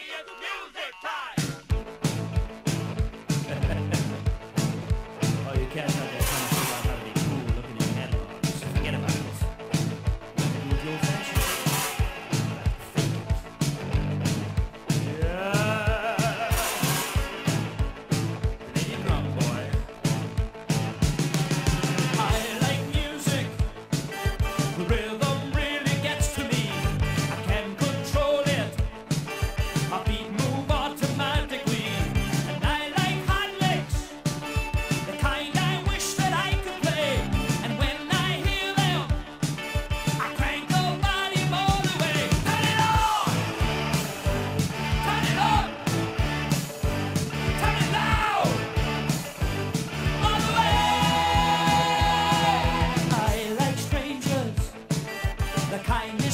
it's music time! Oh, you cats out there trying to figure out how to be cool looking at catalogs. Forget about it. Do it the old-fashioned way. Yeah. Play your drum, boy. I like music. The rhythm really gets to me. I can control it. My feet move automatically. And I like hot licks, the kind I wish that I could play. And when I hear them, I crank the volume all the way. Turn it on! Turn it up! Turn it loud! All the way! I like strangers, the kind